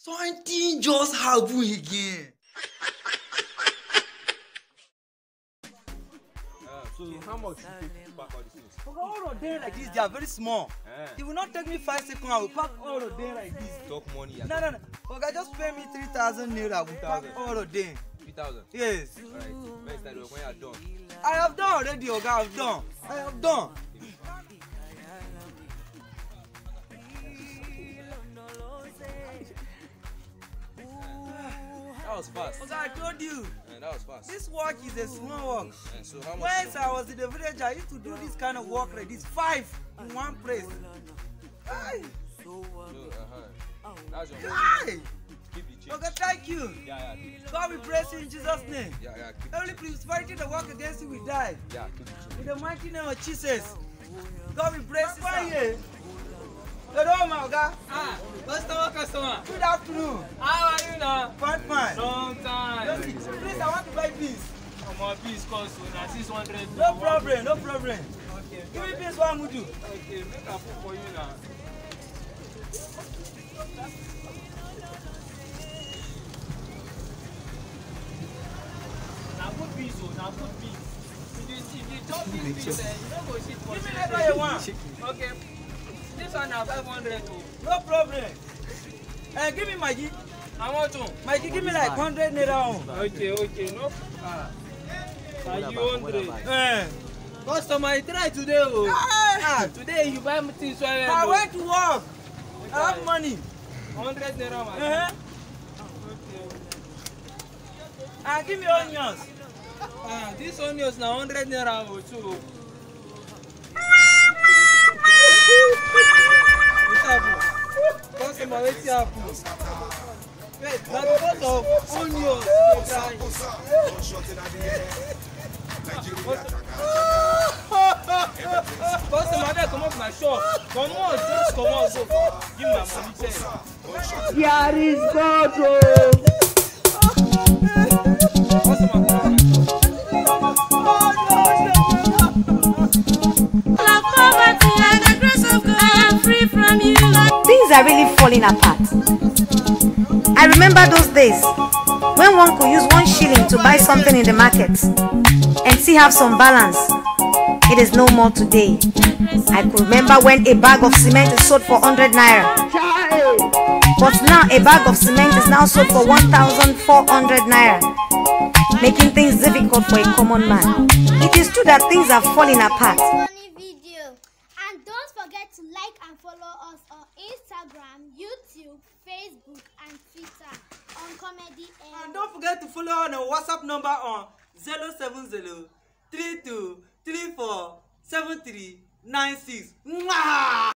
Something just happened again. So how much you take to pack all these things? Oga, all of them like this, they are very small. It will not take me 5 seconds. I will pack all of them like this. Talk money. No. Oga, just pay me 3,000 naira. I will pack all of them. 3,000. Yes. Alright. When you are done. I have done already, Oga. I have done. That was fast. Oga, I told you. That was fast. This work is a small work. So how much? When I was in the village, I used to do this kind of work like this, 5 in one place. Aye. That's your Aye. Keep the change. Okay, thank you. Yeah, keep the God, we praise you in Jesus' name. Yeah, keep Only prosperity the work against you will die. Yeah, keep the change. In the mighty name of Jesus. God, we praise you. Sir. Good on, my God. Customer. Good afternoon. How are you now? Fine. Long time. Please, I want to buy beans. My piece cost you now 600. No problem. Okay. Give me beans, what I'm going to do. Okay, make a food for you now. Now good beans, now good beans. If you chop these beans, you don't go shit for Give me shit. that you want. Okay. This one now 500. No problem. Give me Maggi. How much? Maggi, give me like 100 naira. Okay. No. Are you 100? Customer, try today. Today you buy things so well. I went to work. I have money. 100 naira, man. Give me onions. This onions now 100 naira too. Customer, wait till happen. Wait, now because of onions, customer, they come up my shop. Come on, just come on, so give my money check. Here is God. Customer, come on Things are really falling apart. I remember those days when one could use 1 shilling to buy something in the market and still have some balance. It is no more today. I could remember when a bag of cement is sold for 100 naira. But now a bag of cement is now sold for 1,400 naira, making things difficult for a common man. It is true that things are falling apart. And don't forget to like and follow us on Instagram, YouTube, Facebook, and Twitter on Comedy Air. And don't forget to follow on our WhatsApp number on 070 32 34 73 96.